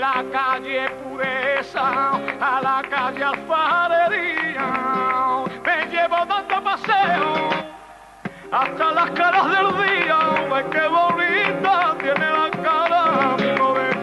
la calle Pureza a la calle Alfarería, me llevo dando paseo hasta las caras del día. Ay, qué bonita tiene la cara mi morenita.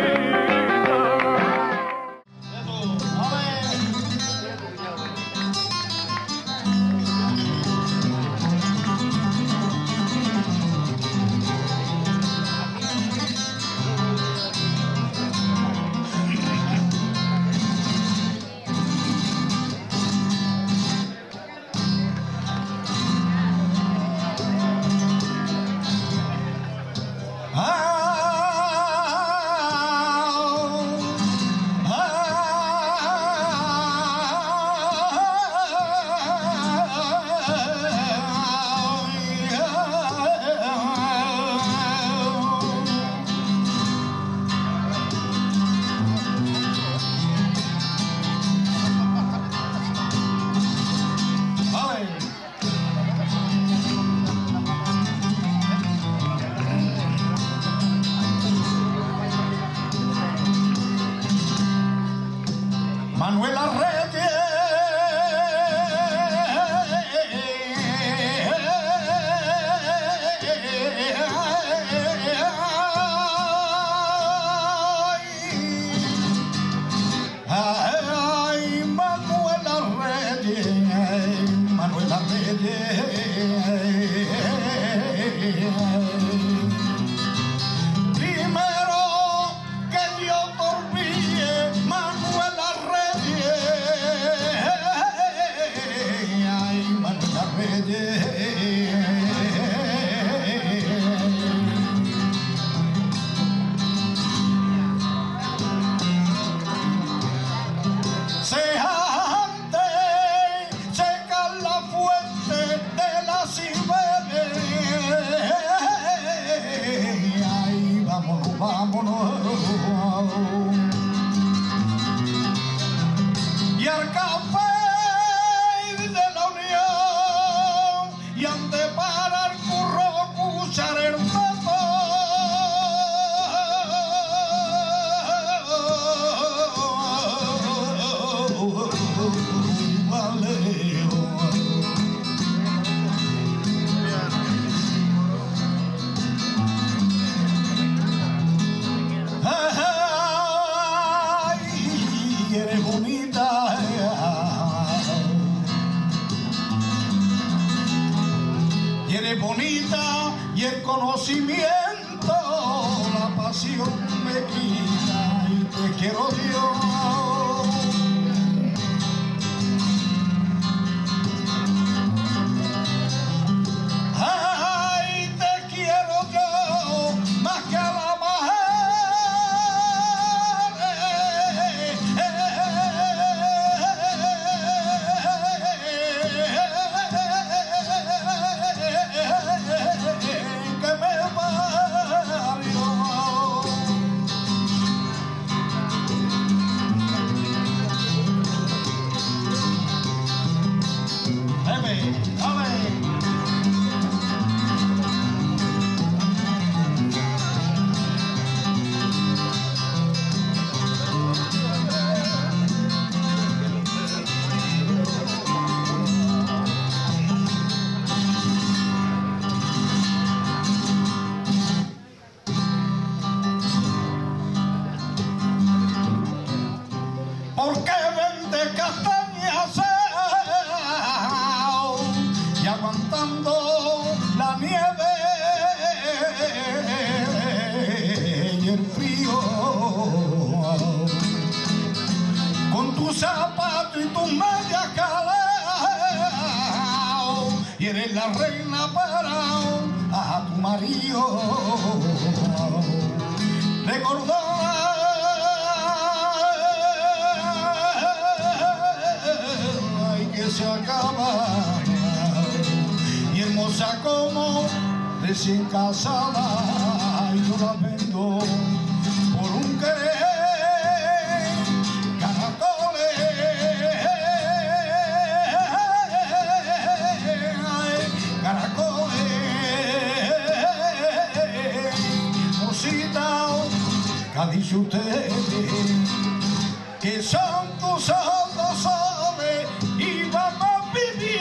Manuela Reyes, ay, Manuela Reyes, Manuela Reyes. Vámonos y al café de la Unión y ande para el curro cuchar el pato. Eres bonita y eres bonita y el conocimiento la pasión me quita y te quiero Dios. Ay, te quiero yo más que a la porque vende castañas y aguantando la nieve y el frío, con tu zapato y tus medias calao, y eres la reina para a tu marido. Recordar que se acaba y hermosa como recién casada, y yo la vendo por un querer. Caracoles, caracoles, mosita, ha dicho usted que santos sabe y vamos viviendo.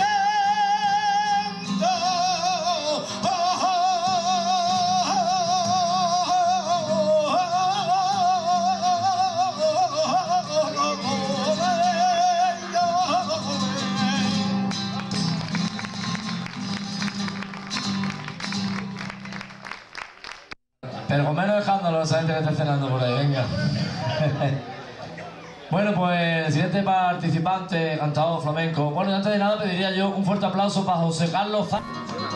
Pero con menos escándalo esa gente que está cenando por ahí, venga. Bueno, pues el siguiente participante, cantador flamenco. Bueno, y antes de nada pediría yo un fuerte aplauso para José Carlos Zá.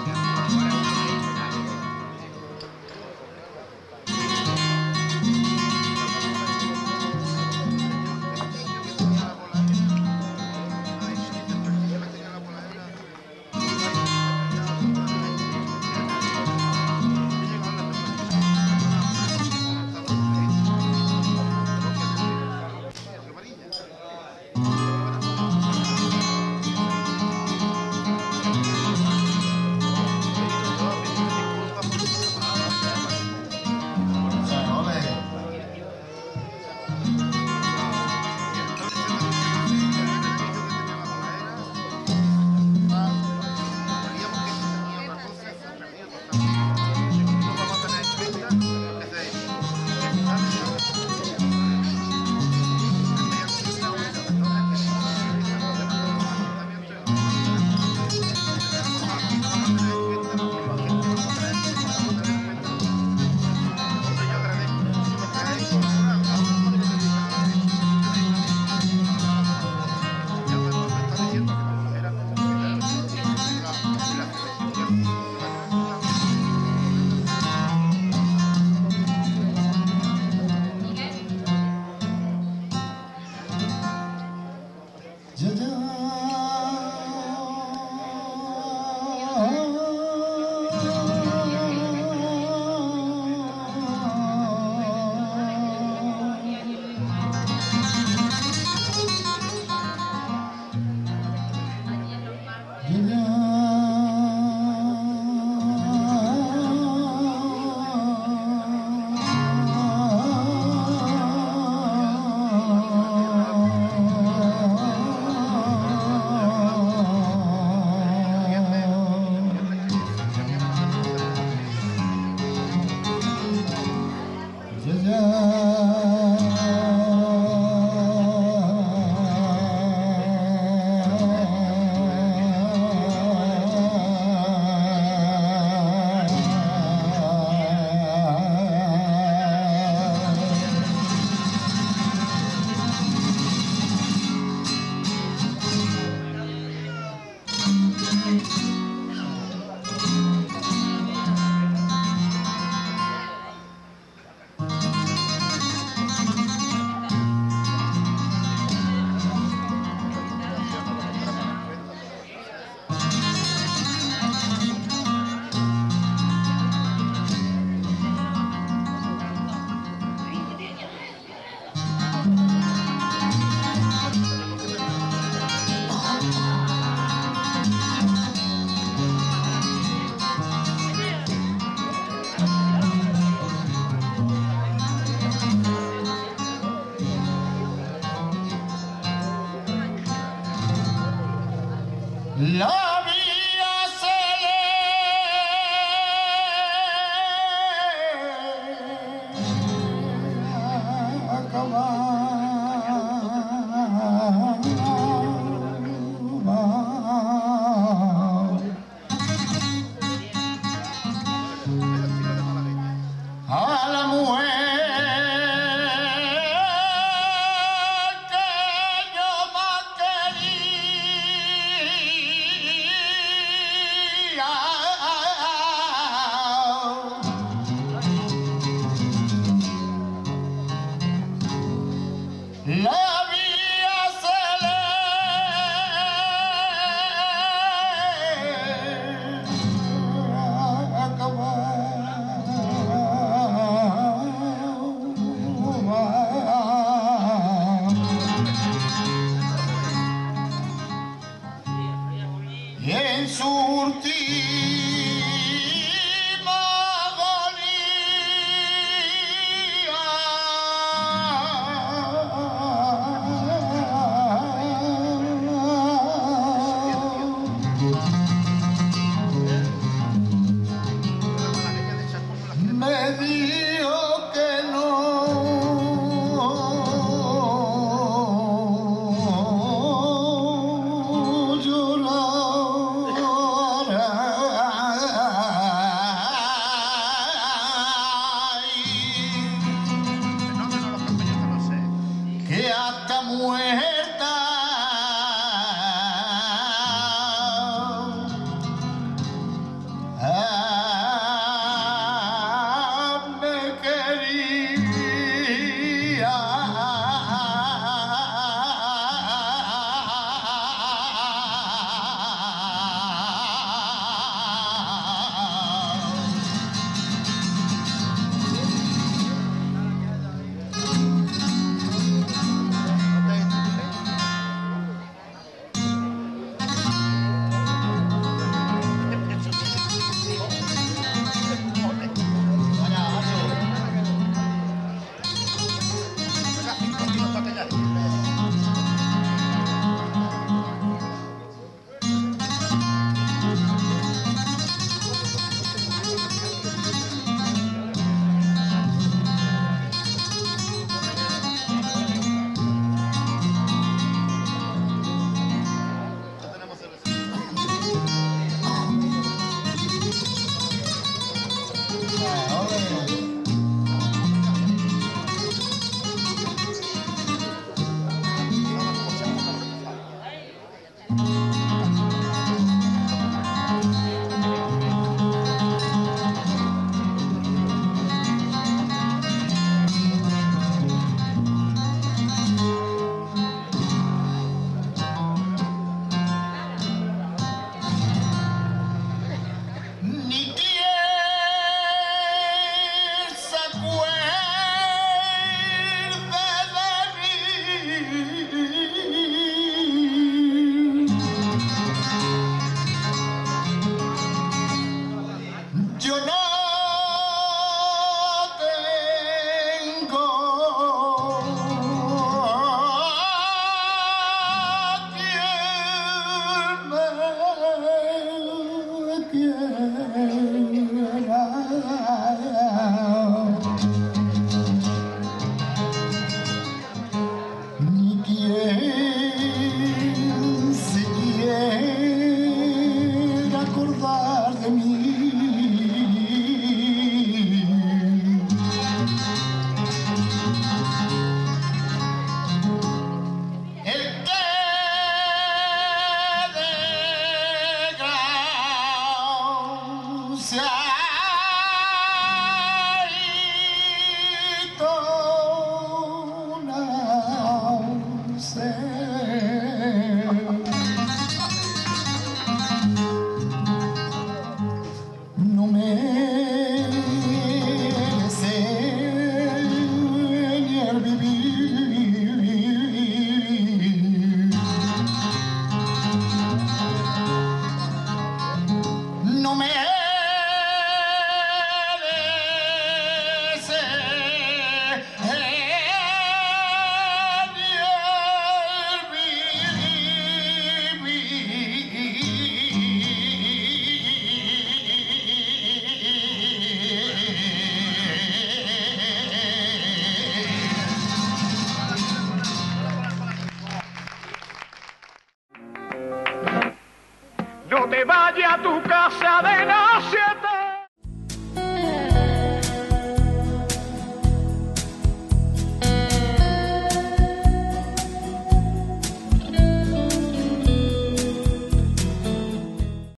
La vía se le acababa. A la mujer que yo más quería, la vía se le acababa. te vayas a tu casa de naciente.